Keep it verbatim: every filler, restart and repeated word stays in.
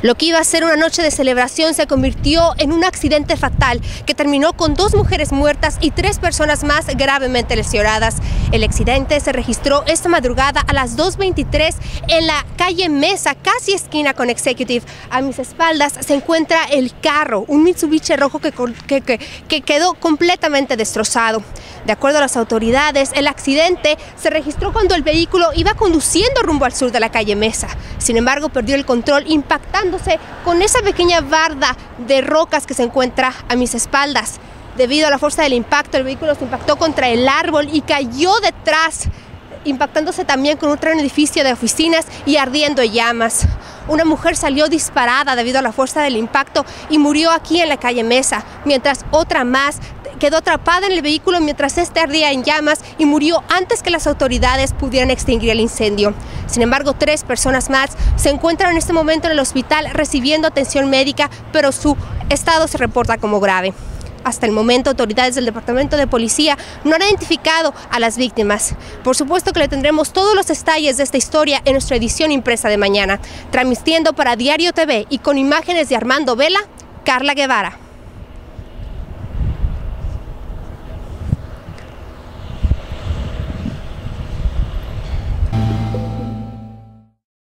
Lo que iba a ser una noche de celebración se convirtió en un accidente fatal que terminó con dos mujeres muertas y tres personas más gravemente lesionadas. El accidente se registró esta madrugada a las dos veintitrés en la calle Mesa, casi esquina con Executive. A mis espaldas se encuentra el carro, un Mitsubishi rojo que, que, que, que quedó completamente destrozado. De acuerdo a las autoridades, el accidente se registró cuando el vehículo iba conduciendo rumbo al sur de la calle Mesa. Sin embargo, perdió el control impactándose con esa pequeña barda de rocas que se encuentra a mis espaldas. Debido a la fuerza del impacto, el vehículo se impactó contra el árbol y cayó detrás, impactándose también con otro edificio de oficinas y ardiendo en llamas. Una mujer salió disparada debido a la fuerza del impacto y murió aquí en la calle Mesa, mientras otra más quedó atrapada en el vehículo mientras este ardía en llamas y murió antes que las autoridades pudieran extinguir el incendio. Sin embargo, tres personas más se encuentran en este momento en el hospital recibiendo atención médica, pero su estado se reporta como grave. Hasta el momento, autoridades del Departamento de Policía no han identificado a las víctimas. Por supuesto que le tendremos todos los detalles de esta historia en nuestra edición impresa de mañana. Transmitiendo para Diario T V y con imágenes de Armando Vela, Carla Guevara.